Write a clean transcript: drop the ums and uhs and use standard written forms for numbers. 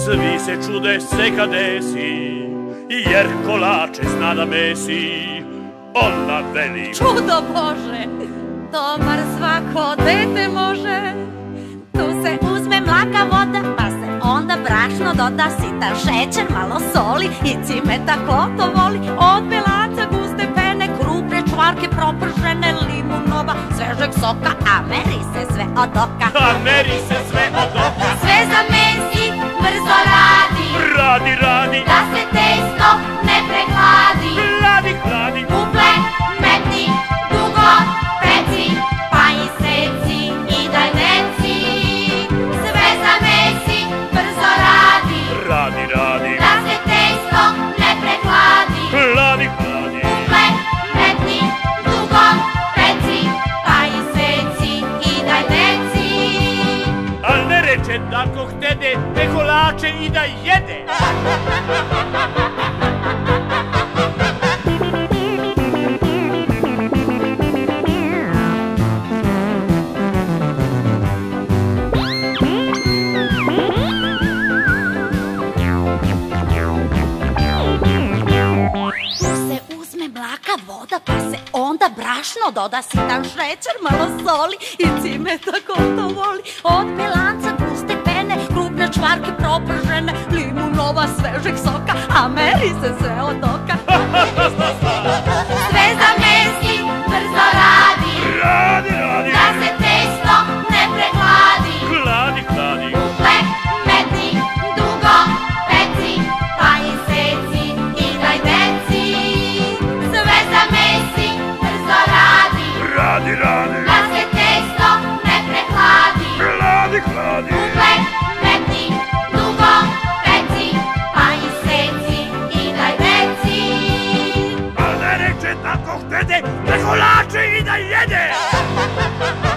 Svi se čude se kad desi, jer kolače zna da mesi. Ona veli: čudo Bože, to bar svako dete može. Tu se uzme mlaka voda, pa se onda brašno doda, sitan šećer, malo soli i cimeta ko to voli. Od belaca guste pene, krupne čvarke propržene, limunova, svežeg soka, a meri se sve od oka. A meri se sve od oka. Sve zamesi, brzo radi, Radi, radi, da se testo ne prehladi. hladi, hladi. Uple, metni, dugo, peci, pa i seci i daj deci. Sve zamesi, brzo radi, Radi, radi, da se testo ne prehladi. hladi, hladi. Uple, metni, dugo, peci, pa i seci i daj deci. Al ne reče da ko htede, te kolače i da jede. Voda, pa se onda brašno doda, sitan šećer, malo soli i cimeta ko to voli. Od belanca guste pene, krupne čvarke propržene, limunova, svežeg soka, a meri se sve od oka. Sve zamesi, brzo radi, Radi, radi, da se testo ne prehladi. hladi, hladi. Uple, metni, dugo, peci, pa i seci i daj deci. Sve zamesi, brzo radi, Radi, radi, da se testo ne prehladi. hladi, hladi. Uple, metni, dugo, peci, pa i seci i daj deci. Al ne reče da ko htede, te kolače i da jede.